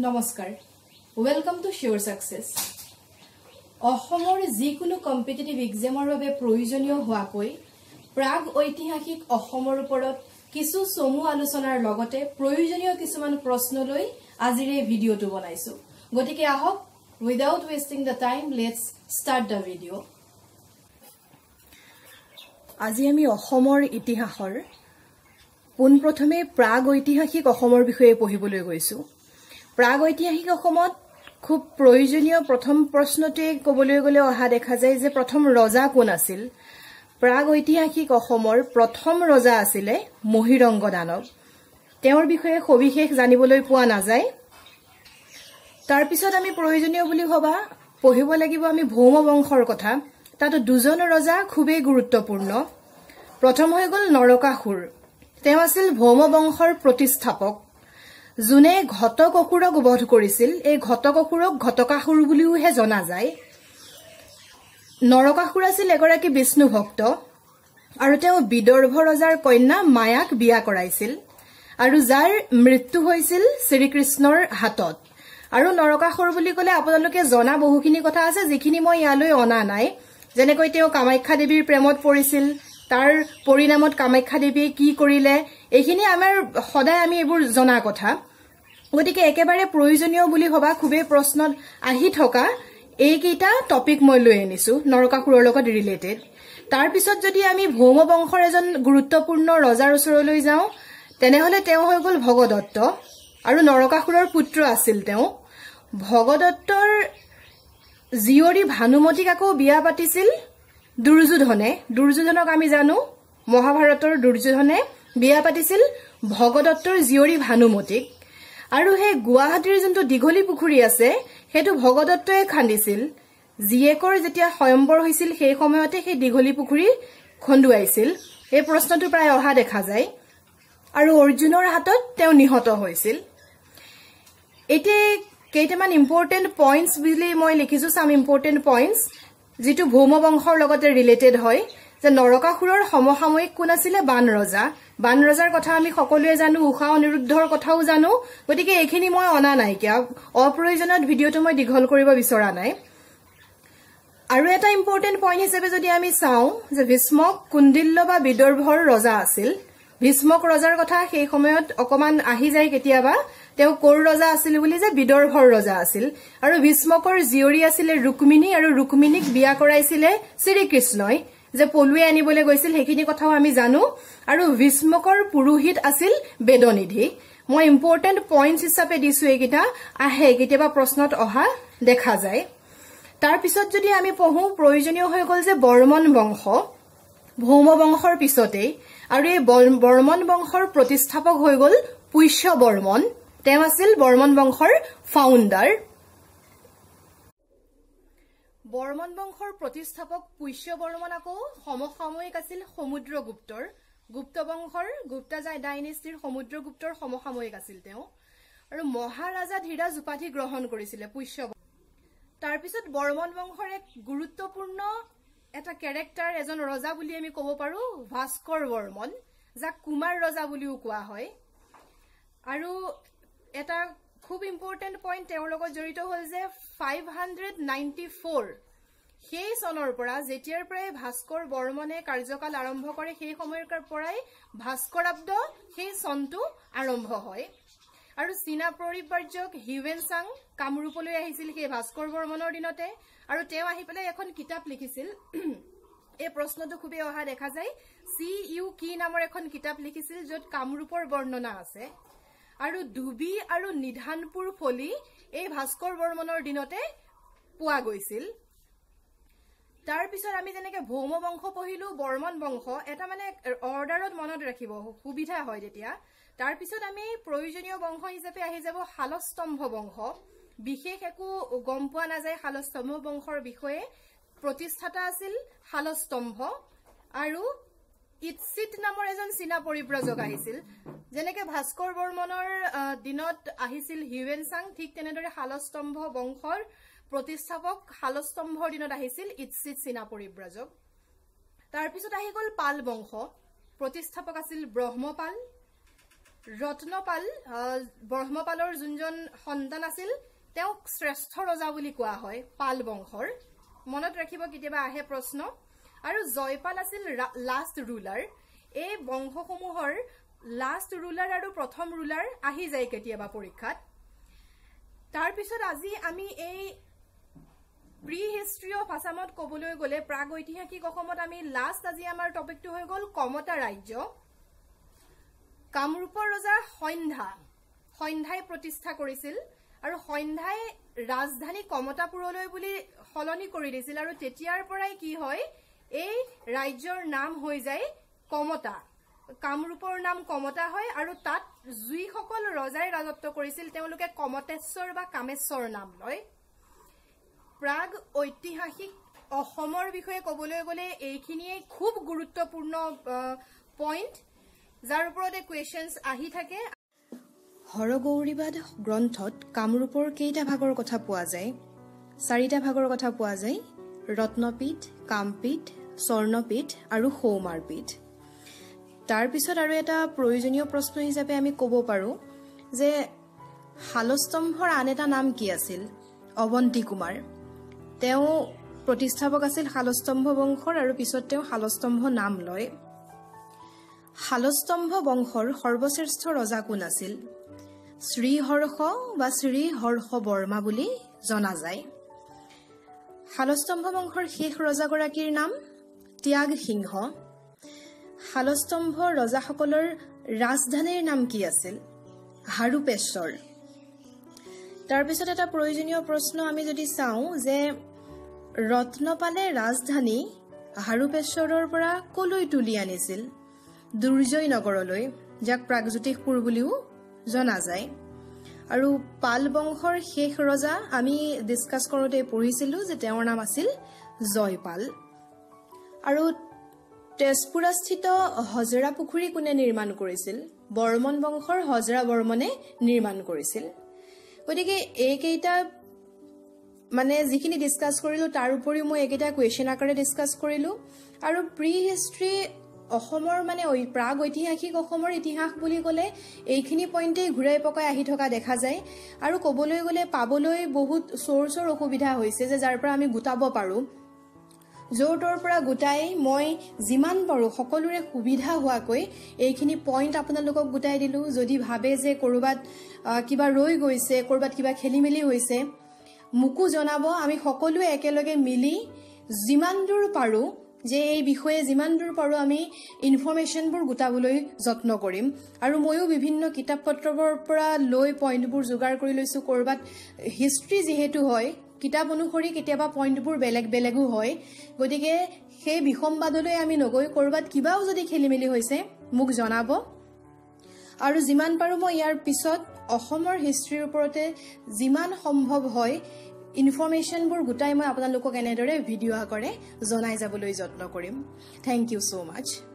নমস্কাৰ welcome to sure success অসমৰ যিকোনো কম্পিটিটিভ এক্সামৰ বাবে প্ৰয়োজনীয় হোৱাকৈ প্ৰাগ ঐতিহাসিক অসমৰ ওপৰত কিছু চমু আলোচনাৰ লগতে প্ৰয়োজনীয় কিছুমান প্ৰশ্ন লৈ আজিৰ এই ভিডিঅটো বনাইছো গতিকে আহক without wasting the time let's start the video আজি আমি অসমৰ ইতিহাসৰ পোনপ্ৰথমে প্ৰাগ ঐতিহাসিক অসমৰ বিষয়ে পঢ়িবলৈ গৈছো প্ৰাগ ঐতিহাসিক অসমত খুব প্ৰয়োজনীয় প্ৰথম প্ৰশ্নটোৱে ক'বলৈ গ'লে অহা দেখা যায় যে প্ৰথম ৰজা কোন আছিল প্ৰাগ ঐতিহাসিক অসমৰ প্ৰথম ৰজা আছিল মহিৰংগ দানৱ তেওঁৰ বিষয়ে সবিশেষ জানিবলৈ পোৱা নাযায় তাৰ পিছত আমি প্ৰয়োজনীয় বুলি ভাবা পঢ়িব লাগিব আমি ভৌম বংশৰ কথা তাতো দুজন ৰজা খুবেই গুৰুত্বপূৰ্ণ প্ৰথম হৈ গ'ল নৰকাসুৰ তেওঁ আছিল ভৌম বংশৰ প্ৰতিষ্ঠাপক জুনে ঘটক অসুৰক বধ কৰিছিল এই ঘটক অসুৰক ঘটকাসুৰ বুলিওহে জনা যায় নৰকাসুৰ আছিল এগৰাকী বিষ্ণু ভক্ত আৰু তেওঁ বিদৰ্ভ ৰজাৰ কন্যা মায়াক বিয়া কৰাইছিল আৰু যাৰ মৃত্যু হৈছিল শ্ৰীকৃষ্ণৰ হাতত আৰু নৰকাসুৰ বুলি ক'লে আপোনালোকে জনা বহুখিনি কথা আছে যিখিনি মই ইয়ালৈ অনা নাই যেনেকৈ তেওঁ কামাখ্যা দেৱীৰ প্ৰেমত পৰিছিল তাৰ পৰিণামত কামাখ্যা দেৱীয়ে কি কৰিলে এইখিনি আমাৰ সদায় আমি এইবোৰ জনা কথা গতিকে একেবাৰে প্ৰয়োজনীয় বুলি ভাবা খুবেই প্ৰশ্নত আহি থকা এইকেইটা টপিক মই লৈ আনিছো নৰকাসুৰৰ লগত ৰিলেটেড তাৰ পিছত যদি আমি ভৌম বংশৰ এজন গুৰুত্বপূৰ্ণ ৰজাৰ ওচৰলৈ যাওঁ তেনেহলে তেওঁ হৈ গ'ল ভগদত্ত আৰু নৰকাসুৰৰ পুত্ৰ আছিল তেওঁ ভগদত্তৰ জীয়ৰী ভানুমতীক আকৌ বিয়া পাতিছিল দুৰ্যোধনক আমি জানো মহাভাৰতৰ দুৰ্যোধনে বিয়া পাতিছিল ভগদত্তৰ জীয়ৰী ভানুমতীক আৰু হে গুৱাহাটীৰ যোনটো দীঘলী পুখুৰী আছে হেতু ভগদত্তই খান্দিছিল জিয়েকৰ যেতিয়া স্বয়ম্বৰ হৈছিল সেই সময়তে সেই দীঘলী পুখুৰী খন্দুৱাইছিল এই প্ৰশ্নটো প্ৰায় অহা দেখা যায় আৰু অৰ্জুনৰ হাতত তেওঁ নিহত হৈছিল এতে কেইটামান ইম্পৰ্টেন্ট পইণ্টছ বুলি মই লিখিছো সাম ইম্পৰ্টেন্ট পইণ্টছ যেটো ভৌম বংশৰ লগতে ৰিলেটেড হয় যে নৰকাসুৰৰ সমসাময়িক কোন আছিল বান ৰজাৰ কথা আমি সকলোৱে জানো উষা অনিৰুদ্ধৰ কথাও জানো গতিকে এইখিনি মই অনা নাই কিয়া অপ্ৰয়োজনীয় ভিডিঅটো মই দীঘল কৰিব বিচৰা নাই আৰু এটা ইম্পৰ্টেন্ট পইণ্ট হিচাপে যদি আমি চাওঁ যে ভীষ্মক কুণ্ডিল্য বা বিদৰ্ভৰ ৰজা আছিল ভীষ্মক ৰজাৰ কথা সেই সময়ত অকমান আহি যায় কেতিয়াবা তেওঁ কোৰ ৰজা আছিল বুলি যে বিদৰ্ভৰ ৰজা আছিল আৰু ভীষ্মকৰ জীয়ৰী আছিল ৰুক্মিণী আৰু ৰুক্মিণীক বিয়া কৰাইছিল শ্ৰীকৃষ্ণই যে পলুৱে আনিবলৈ গৈছিল সেইখিনি কথাও আমি জানো আৰু ভীষ্মকৰ পুৰোহিত আছিল বেদনিধি মই ইম্পৰ্টেন্ট পইণ্টছ হিচাপে দিছো এইকেইটা আহে কেতিয়াবা প্ৰশ্নত অহা দেখা যায় তাৰ পিছত যদি আমি পঢ়ো প্ৰয়োজনীয় হৈ গ'ল যে বৰ্মন বংশ ভৌম বংশৰ পিছতেই আৰু এই বৰ্মন বংশৰ প্ৰতিষ্ঠাপক হৈ গ'ল পুষ্য বৰ্মন তেওঁ আছিল বৰ্মন বংশৰ ফাউণ্ডাৰ বৰ্মন বংশৰ প্ৰতিষ্ঠাপক পুষ্য বৰ্মন আকৌ সমসাময়িক আছিল সমুদ্ৰগুপ্তৰ গুপ্ত বংশৰ গুপ্তা ডাইনেষ্টিৰ সমুদ্ৰগুপ্তৰ সমসাময়িক আছিল তেওঁ আৰু মহাৰাজা ধীৰাজ উপাধি গ্ৰহণ কৰিছিল পুষ্য তাৰ পিছত বৰ্মন বংশৰ এক গুৰুত্বপূৰ্ণ এটা ক্যাৰেক্টাৰ এজন ৰজা বুলি আমি ক'ব পাৰো ভাস্কৰ বৰ্মন যাক কুমাৰ ৰজা বুলিও কোৱা হয় আৰু এটা খুব ইম্পৰ্টেন্ট পইণ্ট তেওঁৰ লগত জড়িত হ'ল যে 594 সেই চনৰ পৰা যেতিয়াৰ পৰাই ভাস্কৰ বৰ্মনে কাৰ্যকাল আৰম্ভ কৰে সেই সময়ৰ পৰাই ভাস্কৰাব্দ সেই চনটো আৰম্ভ হয় আৰু চীনা পৰিব্ৰাজক হিউৱেনচাং কামৰূপলৈ আহিছিল সেই ভাস্কৰ বৰ্মনৰ দিনতে আৰু তেওঁ আহি পেলাই এখন কিতাপ লিখিছিল এই প্ৰশ্নটো খুবেই অহা দেখা যায় CU কি নামৰ এখন কিতাপ লিখিছিল য'ত কামৰূপৰ বৰ্ণনা আছে আৰু দুবি আৰু নিধানপুৰ ফলি এই ভাস্কৰ বৰ্মনৰ দিনতে পোৱা গৈছিল তাৰ পিছত আমি যেনেকৈ ভৌম বংশ পঢ়িলো বৰ্মন বংশ এটা মানে অৰ্ডাৰত মনত ৰাখিব সুবিধা হয় তেতিয়া তাৰ পিছত আমি প্ৰয়োজনীয় বংশ হিচাপে আহি যাব শালস্তম্ভ বংশ বিশেষ একো গম পোৱা নাযায় শালস্তম্ভ বংশৰ বিষয়ে প্ৰতিষ্ঠাতা আছিল শালস্তম্ভ আৰু ইৎসিত নামৰ এজন চীনা পৰিব্ৰাজক আহিছিল যেনেকৈ ভাস্কৰ বৰ্মনৰ দিনত আহিছিল হিউৱেনচাং ঠিক তেনেদৰে শালস্তম্ভ বংশৰ প্ৰতিষ্ঠাপক শালস্তম্ভৰ দিনত আহিছিল ইৎসিত চীনা পৰিব্ৰাজক তাৰ পিছত আহি গ'ল পাল বংশ প্ৰতিষ্ঠাপক আছিল ব্ৰহ্মপাল ৰত্নপাল ব্ৰহ্মপালৰ যোনজন সন্তান আছিল তেওঁক শ্ৰেষ্ঠ ৰজা বুলি কোৱা হয় পাল বংশৰ মনত ৰাখিব কেতিয়াবা আহে প্ৰশ্ন আৰু জয়পাল আছিল লাষ্ট ৰুলাৰ এই বংশসমূহৰ লাষ্ট ৰুলাৰ আৰু প্ৰথম ৰুলাৰ আহি যায় কেতিয়াবা পৰীক্ষাত তাৰ পিছত আজি আমি এই প্ৰি হিষ্ট্ৰী অফ আসামত কবলৈ গলে প্ৰাগ ঐতিহাসিক অসমত আমি লাষ্ট আজি আমাৰ টপিকটো হৈ গল কমতা ৰাজ্য কামৰূপৰ ৰজা সন্ধ্যাই প্ৰতিষ্ঠা কৰিছিল আৰু সন্ধ্যাই ৰাজধানী কমতাপুৰলৈ বুলি সলনি কৰি দিছিল আৰু তেতিয়াৰ পৰাই কি হয় এই ৰাজ্যৰ নাম হৈ যায় কমতা কামৰূপৰ নাম কমতা হয় আৰু তাত জুইসকল ৰজাই ৰাজত্ব কৰিছিল তেওঁলোকে কমতেশ্বৰ বা কামেশ্বৰ নাম লয় প্ৰাগ ঐতিহাসিক অসমৰ বিষয়ে কবলৈ গলে এইখিনিয়ে খুব গুৰুত্বপূৰ্ণ পইণ্ট যাৰ ওপৰতে কুৱেশ্যনছ আহি থাকে হৰগৌৰীবাদ গ্ৰন্থত কামৰূপৰ কেইটা ভাগৰ কথা পোৱা যায় 4টা ভাগৰ কথা পোৱা যায় ৰত্নপীঠ কামপীঠ স্বৰ্ণপীঠ আৰু সৌমাৰপীঠ তাৰ পিছত আৰু এটা প্ৰয়োজনীয় প্ৰশ্ন হিচাপে আমি ক'ব পাৰো যে শালস্তম্ভৰ আন এটা নাম কি আছিল অৱন্তী কুমাৰ তেওঁ প্ৰতিষ্ঠাপক আছিল শালস্তম্ভ বংশৰ আৰু পিছত তেওঁ শালস্তম্ভ নাম লয় শালস্তম্ভ বংশৰ সৰ্বশ্ৰেষ্ঠ ৰজা কোন আছিল শ্ৰীহৰ্ষ বা শ্ৰীহৰ্ষ বৰ্মা বুলি জনা যায় শালস্তম্ভ বংশৰ শেষ ৰজাগৰাকীৰ নাম ত্যাগ সিংহ শালস্তম্ভ ৰজাসকলৰ ৰাজধানীৰ নাম কি আছিল হাৰুপেশ্বৰ তাৰ পিছত এটা প্ৰয়োজনীয় প্ৰশ্ন আমি যদি চাওঁ যে ৰত্নপালে ৰাজধানী হাৰুপেশ্বৰৰ পৰা কলৈ তুলি আনিছিল দুৰ্জয় নগৰলৈ যাক প্ৰাগজ্যোতিষপুৰ বুলিও জনা যায় আৰু পাল বংশৰ শেষ ৰজা আমি ডিসকাস কৰোতে পঢ়িছিলো যে তেওঁৰ নাম আছিল জয়পাল আৰু তেজপুৰস্থিত হজৰা পুখুৰী কোনে নিৰ্মাণ কৰিছিল বৰ্মন বংশৰ হজৰা বৰ্মনে নিৰ্মাণ কৰিছিল গতিকে এইকেইটা মানে যিখিনি ডিসকাস কৰিলো তাৰ উপৰিও মই একেটা কুৱেশ্যন আকাৰে ডিসকাস কৰিলো আৰু প্ৰি হিষ্ট্ৰী অসমৰ মানে প্ৰাগ ঐতিহাসিক অসমৰ ইতিহাস বুলি ক'লে এইখিনি পইণ্টে ঘূৰাই পকাই আহি থকা দেখা যায় আৰু ক'বলৈ গ'লে পাবলৈ বহুত সোৰ্সৰ অসুবিধা হৈছে যে যাৰ পৰা আমি গুটাব পাৰো জোৰটোৰ পৰা গুটাই মই যিমান পাৰো সকলোৰে সুবিধা হোৱাকৈ এইখিনি পইণ্ট আপোনালোকক গুটাই দিলো যদি ভাবে যে কৰবাত কিবা ৰৈ গৈছে কৰবাত কিবা খেলিমেলি হৈছে মুকু জনাব আমি সকলোৱে একেলগে মিলি যিমান দূৰ পাৰো যে এই বিষয়ে যিমান দূৰ পাৰো আমি ইনফৰমেশনবোৰ গুটাবলৈ যত্ন কৰিম আৰু ময়ো বিভিন্ন কিতাপ পত্ৰবোৰ পৰা লৈ পইণ্টবোৰ যোগাৰ কৰি লৈছো কৰবাত হিষ্ট্ৰী যেহেতু হয় কিতাপ অনুসৰি কেতিয়াবা পইণ্টবোৰ বেলেগ বেলেগো হয় গতিকে সেই বিসম্বাদলৈ আমি নগৈ কৰবাত কিবাও যদি খেলিমেলি হৈছে মোক জনাব আৰু যিমান পাৰো মই ইয়াৰ পিছত অসমৰ হিষ্ট্ৰীৰ ওপৰতে যিমান সম্ভৱ হয় ইনফৰমেশনবোৰ গুটাই মই আপোনালোকক এনেদৰে ভিডিও আকাৰে জনাই যাবলৈ যত্ন কৰিম থ্যাংক ইউ সো মাচ